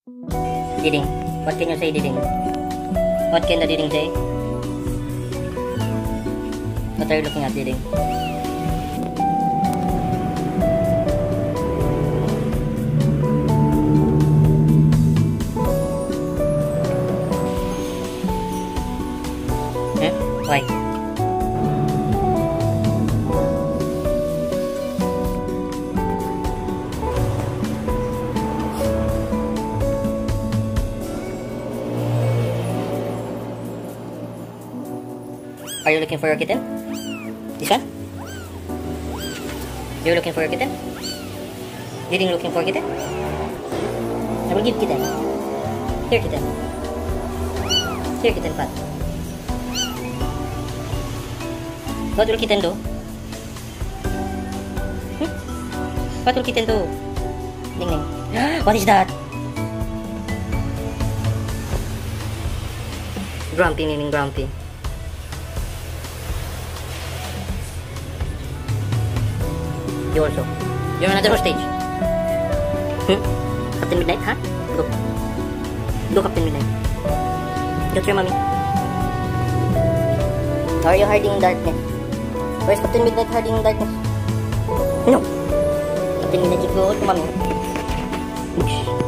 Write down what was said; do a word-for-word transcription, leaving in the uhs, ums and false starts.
Diding, what can you say, Diding? What can the Diding say? What are you looking at, Diding? Hmm? Why? Are you looking for your kitten? This one? You're looking for your kitten? Diding looking for kitten? I will give kitten. Here, kitten. Here, kitten pat. What will kitten do? Hmm? What will kitten do? Ding ding. What is that? Grumpy meaning grumpy. You also. You're on another hostage. Hmm? Captain Midnight, huh? Go. Go, Captain Midnight. That's your mommy. How are you hiding in darkness? Where's Captain Midnight hiding in darkness? No. Captain Midnight, you go to mommy. Oops.